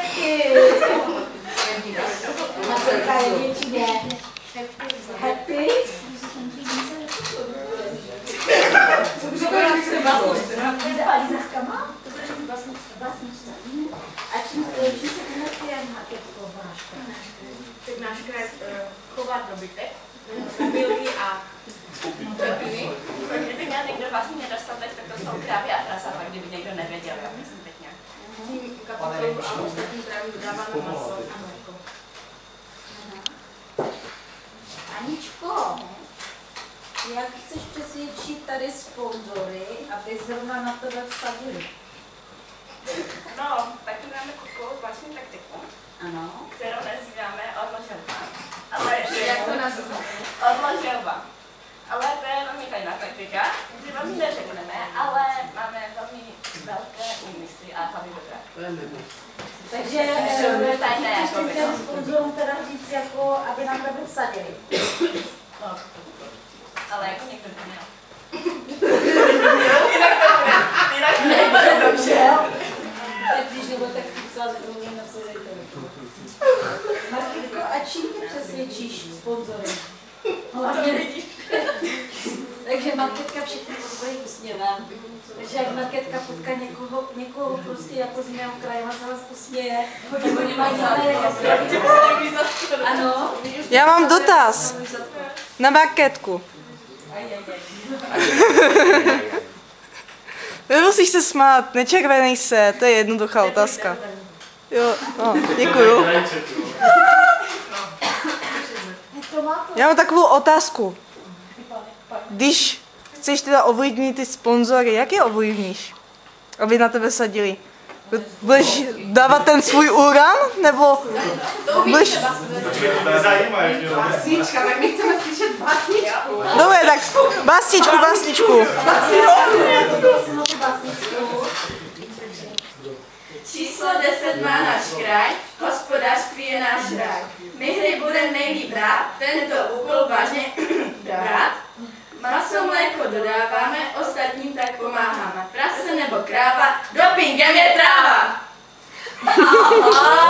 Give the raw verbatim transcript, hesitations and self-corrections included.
Happy! Matilka je většině. Happy? A čím se konečně marketko váš kraj? Tak náš kraj chová dobytek, mobilky a pepiny. Kdyby měl někdo vlastní nedostatek, tak to jsou krávy a prasa, pak kdyby někdo nevěděl, já myslím teď nějak. Tím kapitolu a ostatní krávy dodáváme maso a mléko. Aničko, jak chceš přesvědčit tady sponzory, aby zrovna na tebe vsadili? No, taky máme kukou vlastní taktiku, Ano. kterou nazýváme odloželba. Ale Jak to nazýváme? Odloželba. Ale to je velmi tajná taktika, že vám ji neřekneme, ale máme velmi velké úmysly a hlavy dobré. Takže je tajné, chceš jako by, těm no. sponzorům teda říct, jako, aby na tebe vsadili. No, ale jako někdo by měl. Jinak to bude, jinak to nebude dobře. Tak když nebude tak psát, tak to můžeme nasazejte. Markitko, a čím ty přesvědčíš sponzory? Hlavně vidíš. Takže Marketka všechny pozvojí úsměvem. Takže jak Marketka potká někoho, někoho prostě jako z jiného kraje, ona se vás usměje. Oni mají jiné ano. Já mám dotaz na Marketku. Nemusíš se smát, nečervenej se, to je jednoduchá otázka. Jo, no, děkuju. Já mám takovou otázku. Když chceš teda ovlivnit ty sponzory, jak je ovlivníš, aby na tebe sadili? Budeš dávat ten svůj uran, nebo budeš... Básnička, tak my chceme slyšet básničku. Dobré, tak básničku, básničku. Číslo deset má náš kraj, hospodářství je náš ráj. My hry budeme nejlíp brát, tento úkol vážně brát. Maso, mléko dodáváme, ostatním tak pomáháme. Prase nebo kráva, dopingem je tráva. Aha.